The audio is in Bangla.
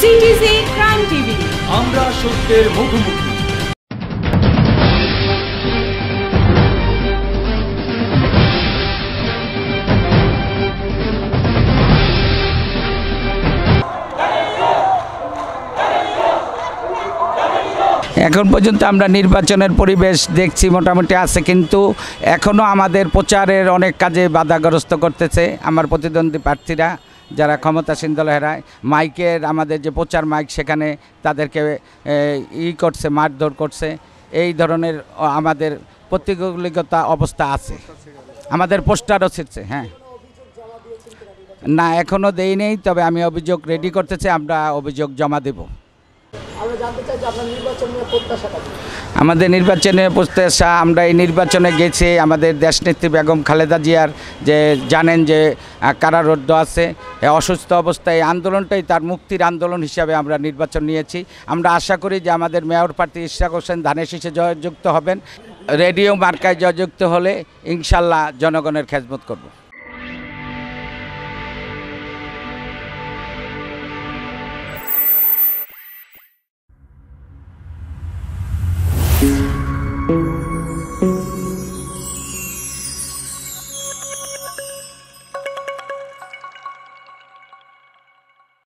সিটিজি ক্রাইম টিভি, আমরা সত্যের মুখোমুখি। এখন পর্যন্ত আমরা নির্বাচনের পরিবেশ দেখছি মোটামুটি আছে, কিন্তু এখনও আমাদের প্রচারের অনেক কাজে বাধাগ্রস্ত করতেছে আমার প্রতিদ্বন্দ্বী প্রার্থীরা, যারা ক্ষমতাসীন দল হেরায়। মাইকের আমাদের যে প্রচার মাইক, সেখানে তাদেরকে করছে, মারধর করছে। এই ধরনের আমাদের প্রতিকূলতা অবস্থা আছে। আমাদের পোস্টারও ছিঁড়ছে। হ্যাঁ, না এখনও দেই নেই, তবে আমি অভিযোগ রেডি করতেছি, আমরা অভিযোগ জমা দেব। আমাদের নির্বাচনের প্রত্যাশা, আমরা এই নির্বাচনে গেছি আমাদের দেশনেত্রী বেগম খালেদা জিয়ার, যে জানেন যে কারারুদ্ধ আছে, অসুস্থ অবস্থায়। এই আন্দোলনটাই তার মুক্তির আন্দোলন হিসাবে আমরা নির্বাচন নিয়েছি। আমরা আশা করি যে আমাদের মেয়র প্রার্থী ইশরাক হোসেন ধানের শীষে জয়যুক্ত হবেন। রেডিও মার্কায় জয়যুক্ত হলে ইনশাল্লাহ জনগণের খেদমত করব।